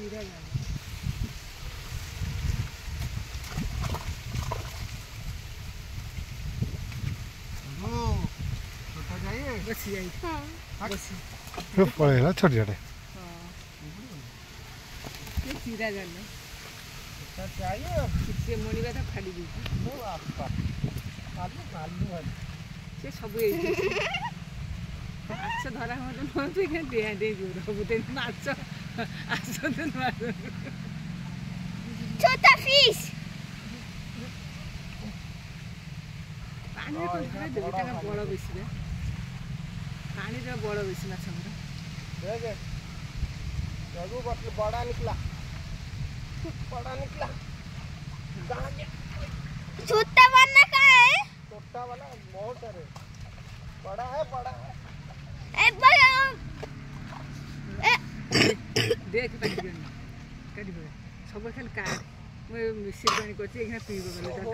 पड़ेगा छोटे छोटे चीरा जाना चाहिए मुड़ा तो फाड़ी दी से सब माछ धरा हम डेहाँ डे जोर सबुदिन माछ आसतु छोटा फिश पानी बड़ बेसी पानी बड़ बेसी माछ बड़ा निकला छोटा वाला का है छोटा वाला बहुत है बड़ा है देख सब खाली काट मिश्री पानी कर पीब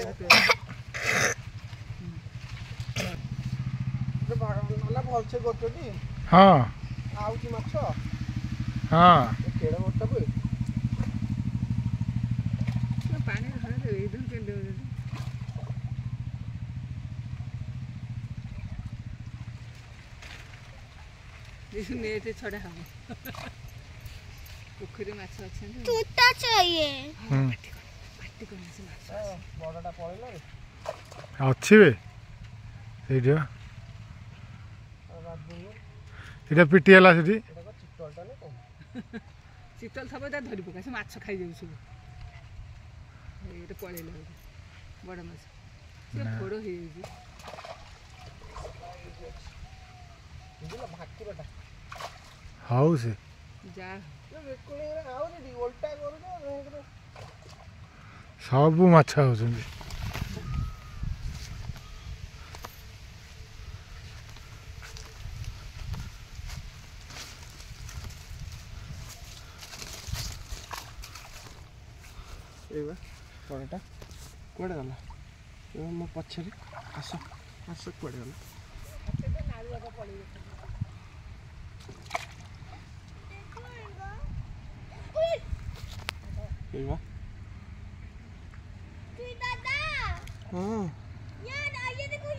भलसे कर हाँ माछ हाँ केड़े मोटा हुए पानी नेट छड़ा हम पोखरी माछ अच्छे छोटा चाहिए बड़टा पड़ेगा अच्छी वे एटा पिटी है चितल सब धरी पका से माछ खाई जाऊ सब ये पड़ेगा बड़ माछ फोड़ हो हाउ से जा सब माछ होउछन्ति बड़टा कड़े गला मो पछे आस आस कड़े गला हाँ ये देखो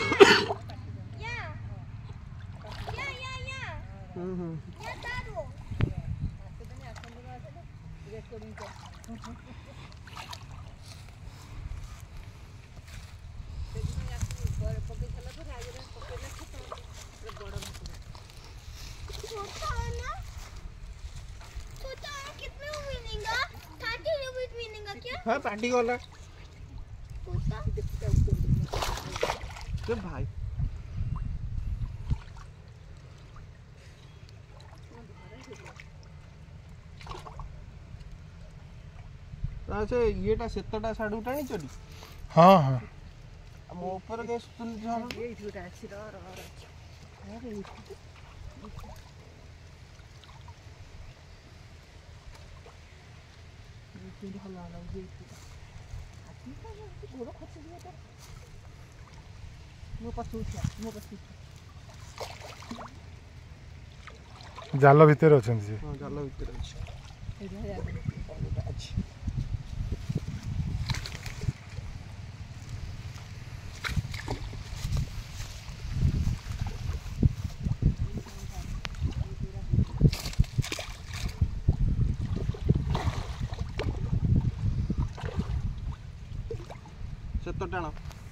हाँ पार्टी गला भाई अच्छा येटा सेतटा साडू टाणी चली हाँ हाँ मो ऊपर के सुन झर ये झूठा अच्छी रह अरे जाल भितर अच्छा से जाल भितर अच्छे से तो टाण